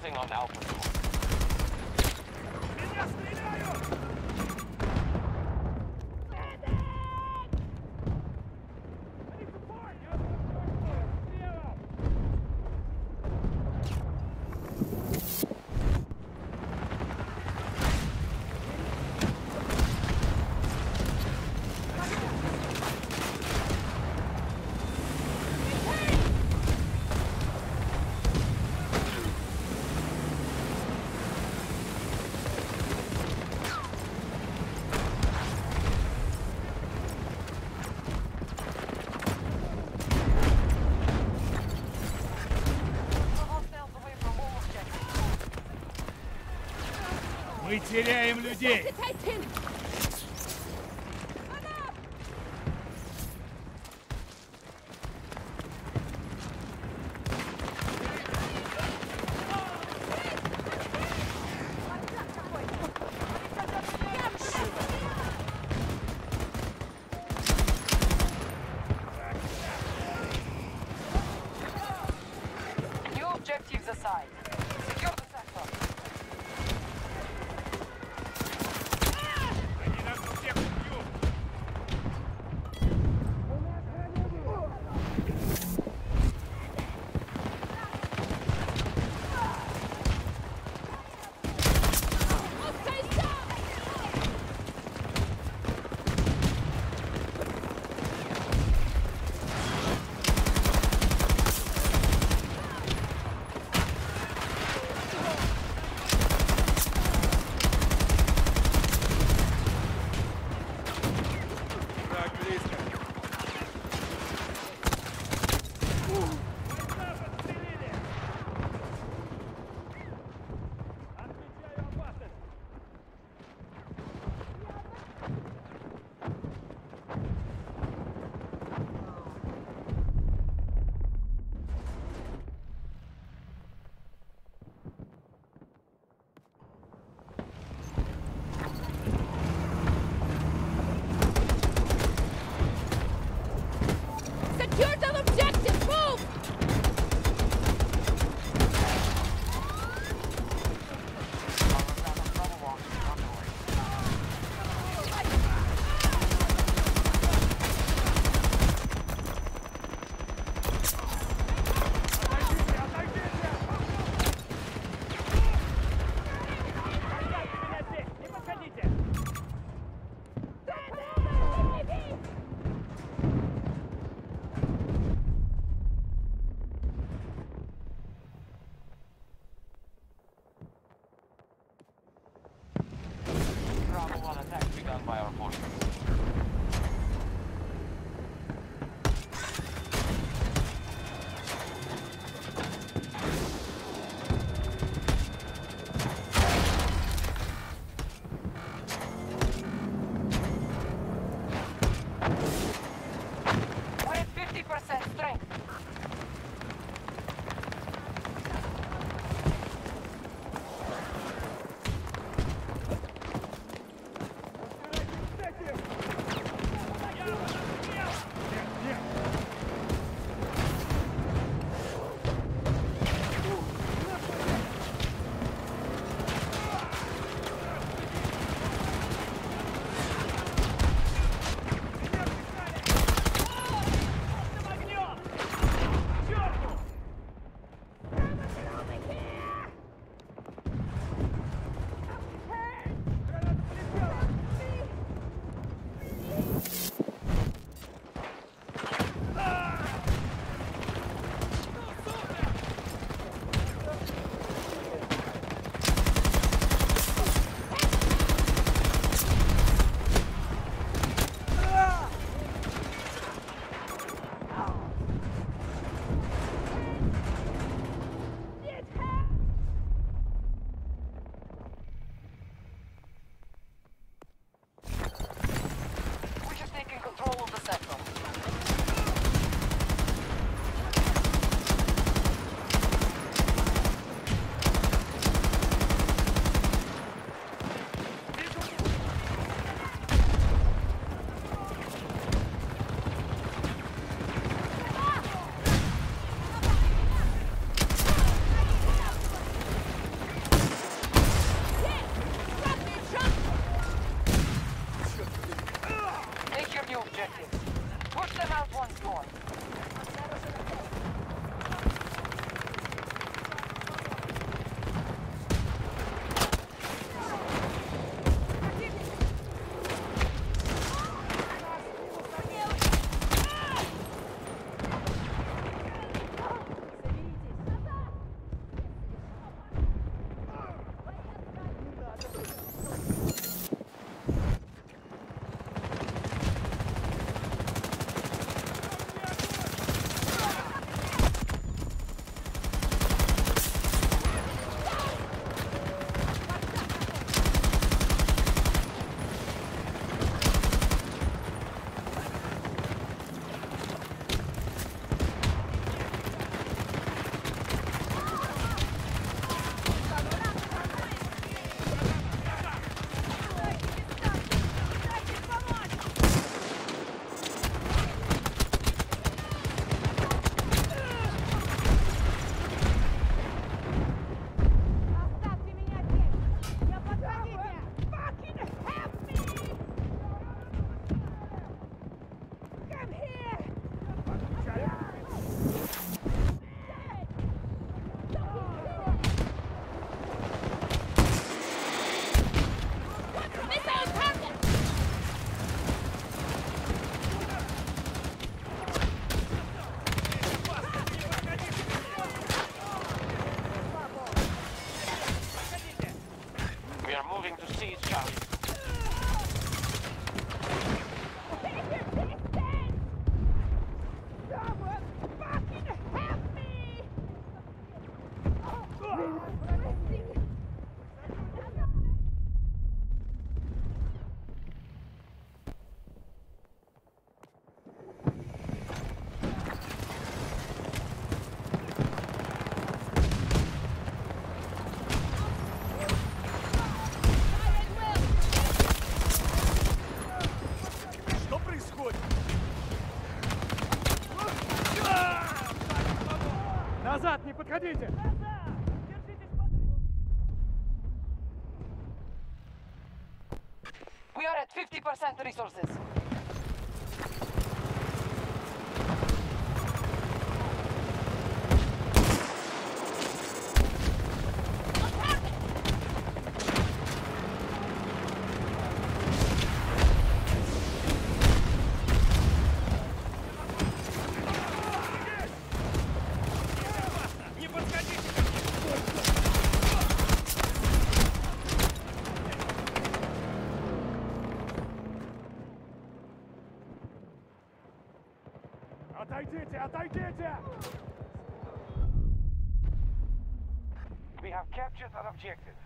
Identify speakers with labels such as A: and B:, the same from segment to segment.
A: Focusing on Alpha 2.
B: Мы теряем людей!
A: New objectives aside. Secure the sector.
B: Они нас всех убьют! Так близко. Отмечаю опасность.
C: Secure the objective! Move!
B: Отойдите, отойдите! Оставьте меня здесь, не подходите!
A: Bravo 1 attack begun by our forces. We're at 50% strength.
B: Разбирайтесь с этим! подходите!
A: We are at 50% resources.
B: Не подходите! Отойдите, отойдите!
D: We have captured an objective.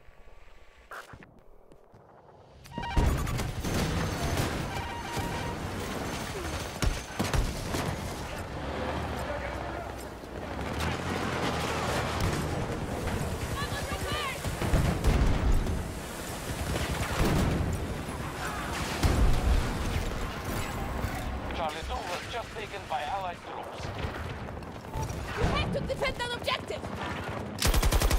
A: Charlie 2 was just taken by Allied troops.
C: You have to defend an objective!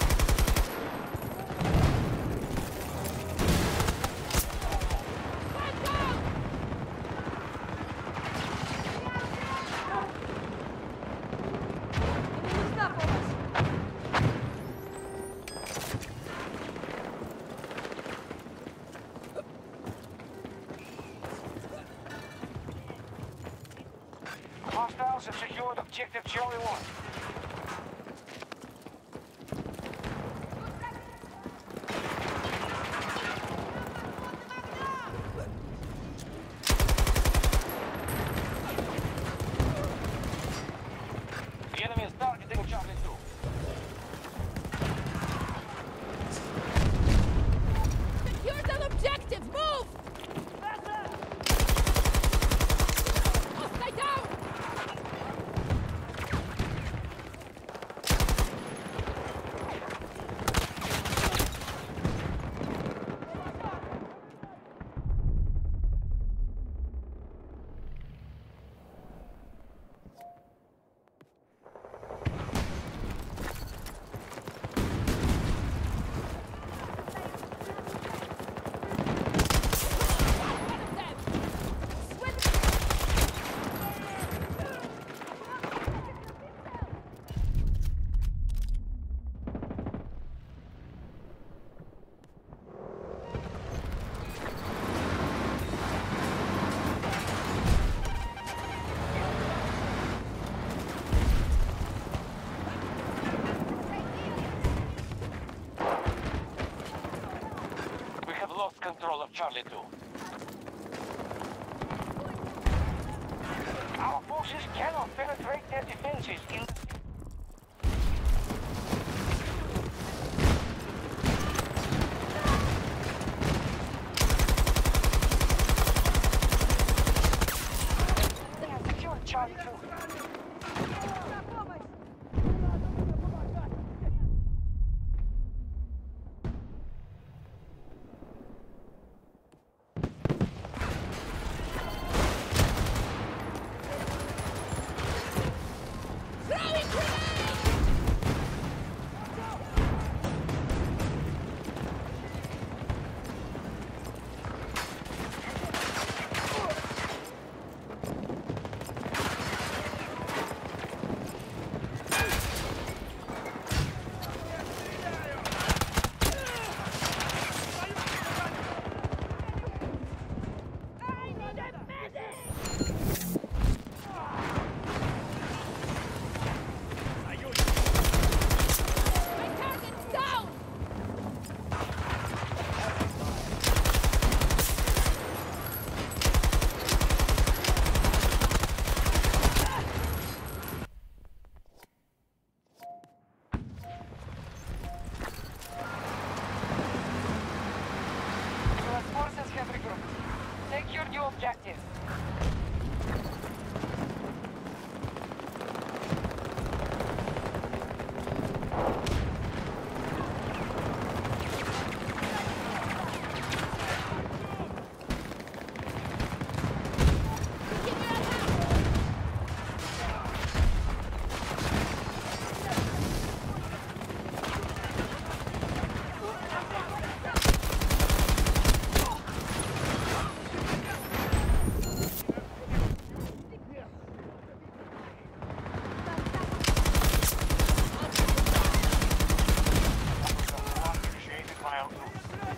C: Stand down!
D: Hostiles have secured objective Charlie 1.
A: The enemy is targeting Charlie 2.
C: Secured an objective! Move! Hostile down! One of them! Swim!
A: We have lost control of Charlie 2.
D: Our forces cannot penetrate their defenses in... They have secured Charlie 2.
C: Throw
D: by our troops.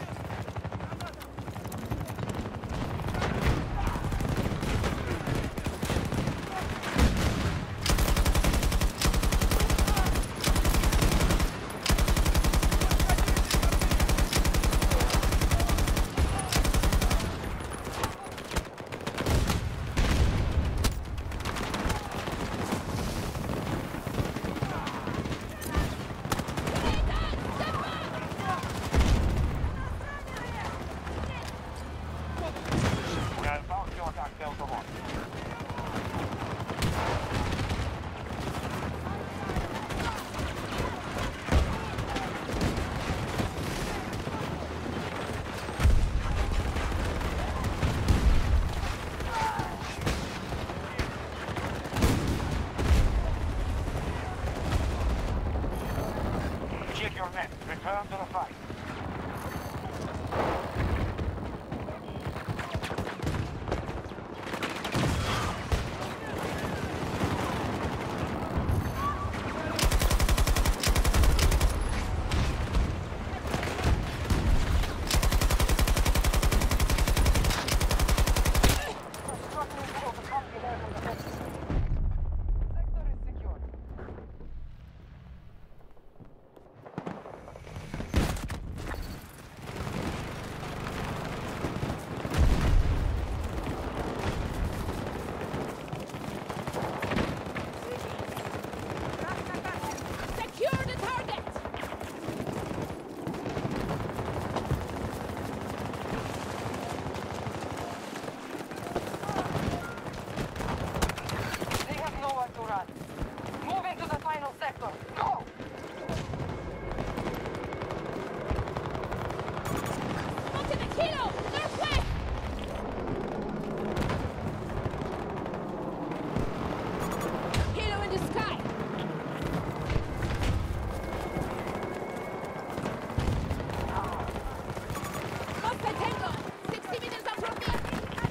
D: We are about to attack Delta 1. Check your net. Return to the fight.
A: Sector is secure.
C: Secure the target!
A: They have nowhere to run. Move into the final sector. Go!
C: Spotted a kilo! Northwest! Kilo in the sky! Costa Tango! 60 meters up from me!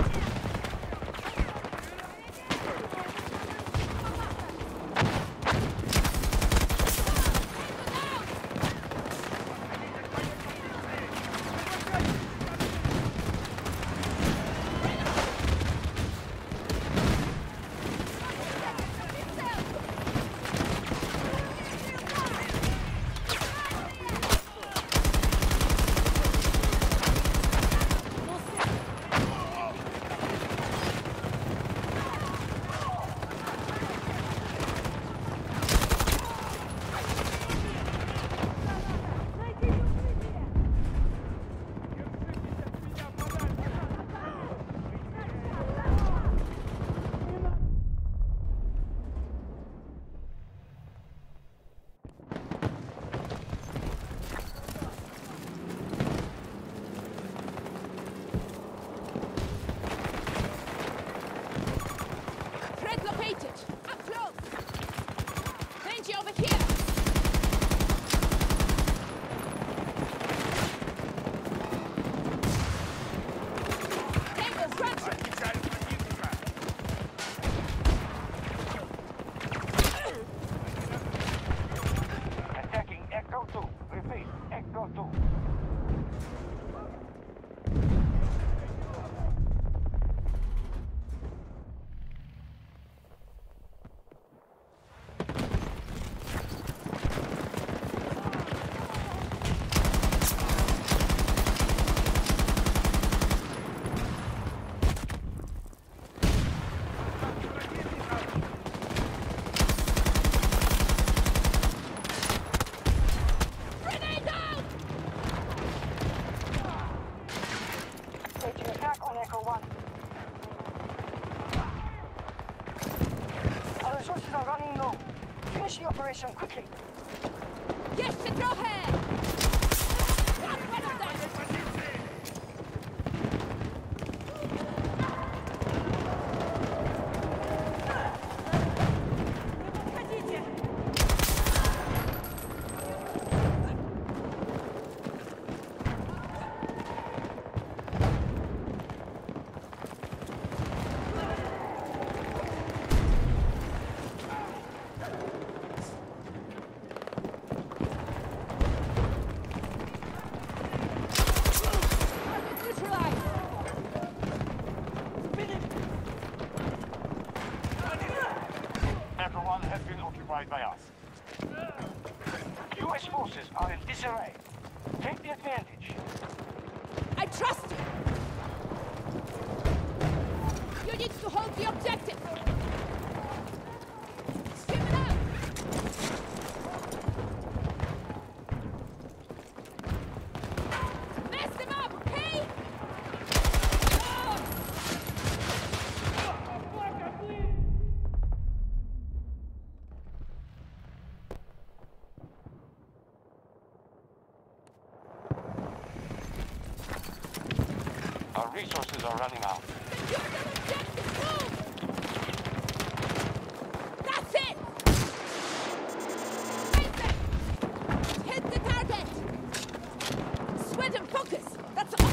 C: Threat located! Up close! Danger over here! Tango, crunch!
B: Отвечаю противника.
D: Attacking Echo 2. Repeat, Echo 2.
C: Grenade out!
A: Staging attack on Echo 1. Our resources are running low. Finish the operation quickly.
C: Jeszcze trochę! Łatwo dać!
D: occupied by us. US forces are in disarray. Take the advantage.
C: I trust you! You need to hold the objective! Skim it out! Mess them up, okay?
D: Our resources are running out.
C: Secure the objective! Move! That's it! Face it! Hit the target! Sweat and focus! That's all!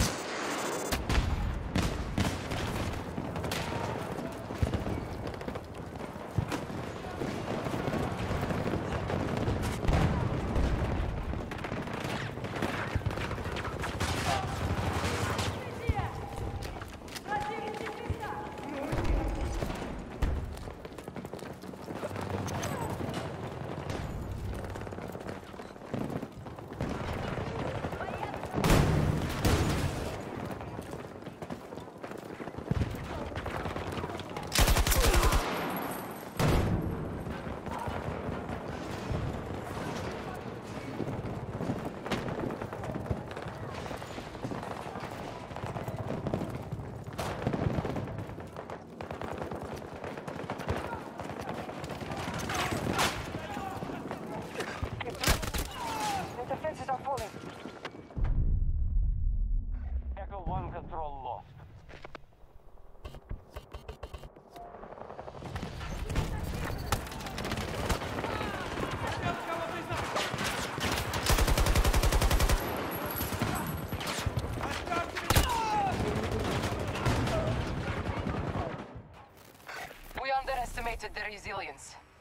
A: The defenses are falling.
D: Echo 1 control lost.
A: We underestimated their resilience.